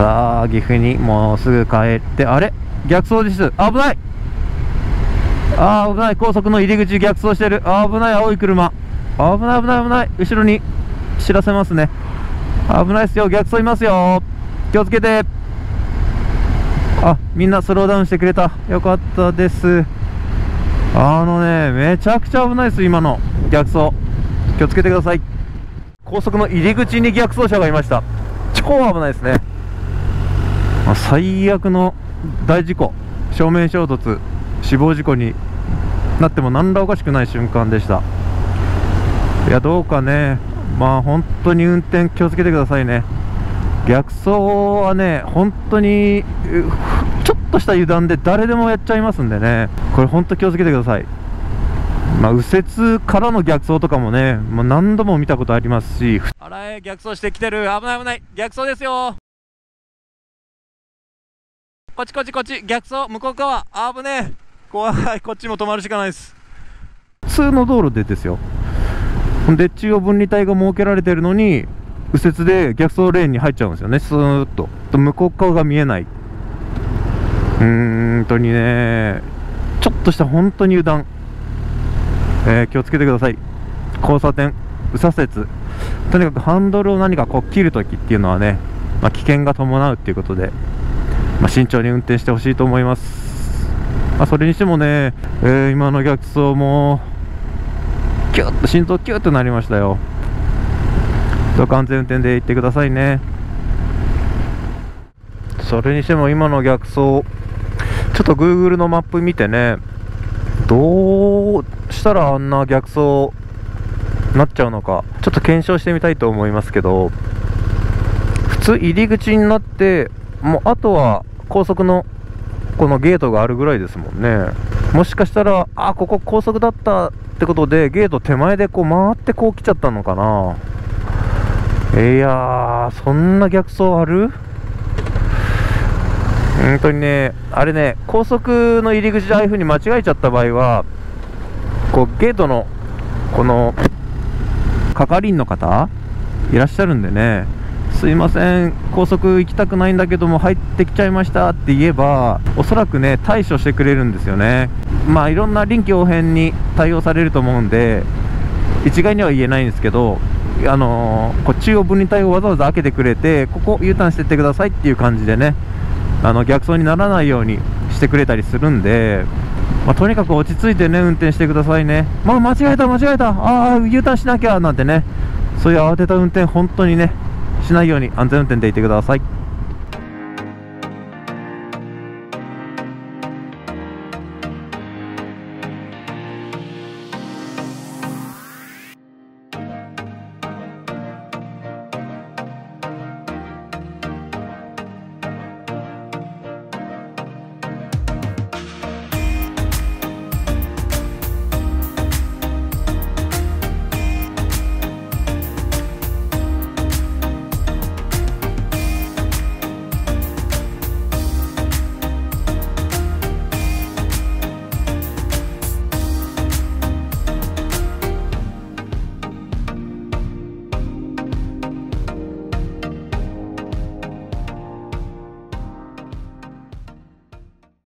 さあ岐阜にもうすぐ帰って、あれ逆走です。危ない、危ない、高速の入り口逆走してる。危ない、青い車、危ない危ない危ない、後ろに知らせますね。危ないですよ、逆走いますよ、気をつけて。あ、みんなスローダウンしてくれた、よかったです。めちゃくちゃ危ないです、今の逆走、気をつけてください。高速の入り口に逆走車がいました。超危ないですね。最悪の大事故、正面衝突、死亡事故になっても何らおかしくない瞬間でした。いや、どうかね、本当に運転気をつけてくださいね。逆走はね、本当にちょっとした油断で誰でもやっちゃいますんでね、これ本当気をつけてください。右折からの逆走とかもね、何度も見たことありますし。あら、逆走してきてる、危ない危ない、逆走ですよ。こっちこっちこっち、逆走、向こう側、危ねえ、怖い、こっちも止まるしかないです。普通の道路でですよ。で、中央分離帯が設けられてるのに右折で逆走レーンに入っちゃうんですよね、スーッと。向こう側が見えない。本当にね、ちょっとした本当に油断、気をつけてください。交差点、右左折、とにかくハンドルを何か切るときっていうのはね、危険が伴うっていうことで、慎重に運転してほしいと思います。それにしてもね、今の逆走もキュッと心臓キュッとなりましたよ。安全運転で行ってくださいね。それにしても今の逆走、ちょっと Google のマップ見てね、どうしたらあんな逆走なっちゃうのか、ちょっと検証してみたいと思いますけど、普通入り口になって、もうあとは高速のこのゲートがあるぐらいですもんね。もしかしたら、ここ高速だったってことでゲート手前で回って来ちゃったのかな。いやー、そんな逆走ある？本当にね、あれね、高速の入り口でああいう風に間違えちゃった場合は、ゲートのこの係員の方いらっしゃるんでね、すいません、高速行きたくないんだけども入ってきちゃいましたって言えば、おそらくね対処してくれるんですよね。いろんな臨機応変に対応されると思うんで、一概には言えないんですけど、中央分離帯をわざわざ開けてくれて、ここ U ターンしてってくださいっていう感じでね、逆走にならないようにしてくれたりするんで、とにかく落ち着いてね運転してくださいね。間違えた、U ターンしなきゃなんてね、そういう慌てた運転本当にねしないように安全運転でいてください。